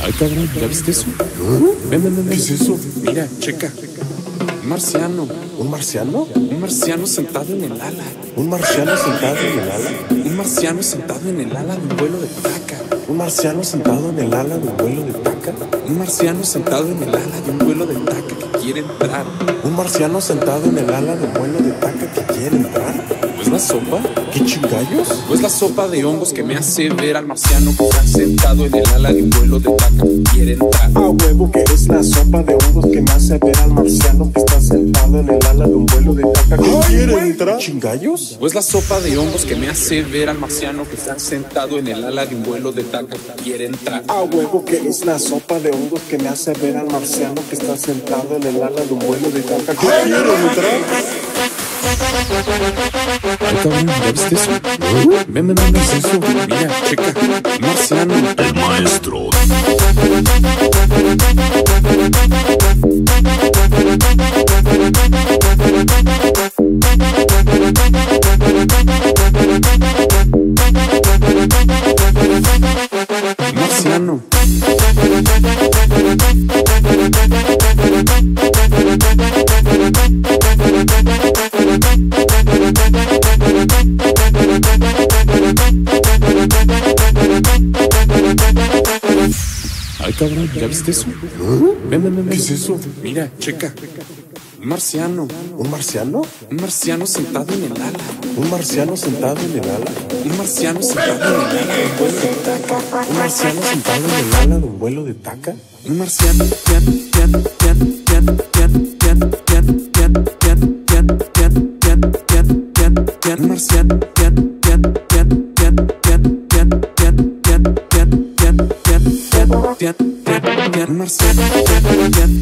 Ay, cabrón, ¿ya viste eso? Ven, ven, ven, ven. ¿Qué es eso? Mira, checa. Un marciano. ¿Un marciano? Un marciano sentado en el ala. ¿Un marciano sentado en el ala? Un marciano sentado en el ala de un vuelo de Taka. ¿Un marciano sentado en el ala de un vuelo de Taka? Un marciano sentado en el ala de un vuelo de Taka que quiere entrar. ¿Un marciano sentado en el ala de un vuelo de Taka que quiere entrar? ¿O es la sopa? ¿Qué chingallos? ¿O es la sopa de hongos que me hace ver al marciano que está sentado en el ala de un vuelo de Taka que quiere entrar? A huevo que es la sopa de hongos que me hace ver al marciano que está sentado en el ala de un vuelo de Taka que quiere entrar. ¿Chingallos? ¿O es la sopa de hongos que me hace ver al marciano que está sentado en el ala de un vuelo de Taka que quiere entrar? A huevo que es la sopa de hongos que me hace ver al marciano que está sentado en el ala de un vuelo de Taka que quiere entrar. Ay, cabrón, ¿ya viste eso? Ven, ven, ven, ¿qué es eso? Mira, checa. Un marciano. El maestro. Marciano. Ay, cabrón, ¿ya viste eso? Ven, ven, ven, ven. ¿Qué es eso? Mira, checa. Un marciano. ¿Un marciano? Un marciano sentado en el ala. ¿Un marciano sentado en el ala? Un marciano sentado en el ala de un vuelo de Taka. ¿Un marciano sentado en el ala de un vuelo de Taka? Un marciano, piano, piano, piano, piano, piano, piano, piano, piano, piano, piano, piano, piano, piano, piano, un marciano, piano, piano, piano, piano, piano, piano, piano, piano, piano, piano, piano, piano, piano, piano, un marciano, piano, piano.